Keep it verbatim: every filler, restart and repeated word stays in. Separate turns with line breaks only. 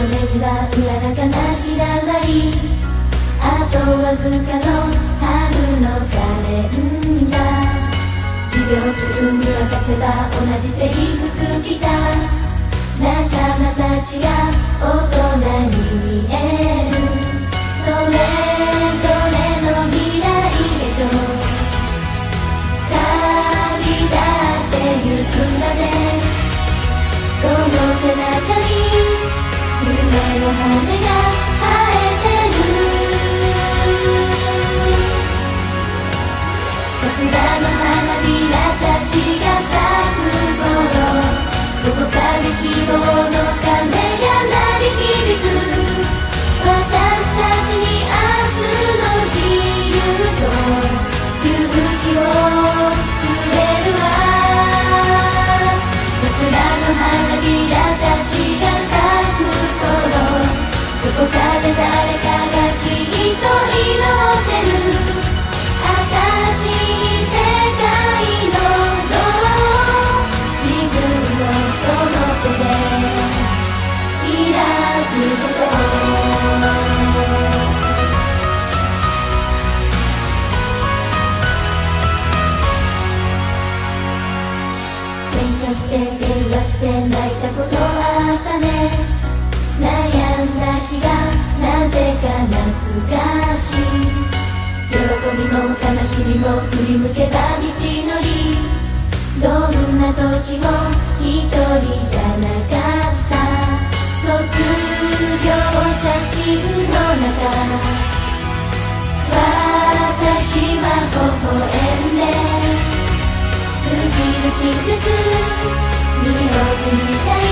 めには裏がかなきらない。あとわずかの春のカレンダー。授業中見渡せば同じ制服着た仲間たちが大人に見える。それぞれの未来へと旅立ってゆくまで、その背中に夢の羽が生えてる。桜の花びらたちが咲く頃、どこかで希望の鐘が鳴り響く。私たちに明日の自由と勇気をくれるわ。桜の花びらたちが咲く頃、どこかで誰かがきっと祈ってる。新しい世界のドアを自分のその手で開くこと。喧嘩して電話して泣いたことあったね。悩んだ日がなぜか懐かしい。喜びも悲しみも振り向けば道のり。どんな時も一人じゃなかった。卒業写真の中、私は微笑んで過ぎる季節見送りたい。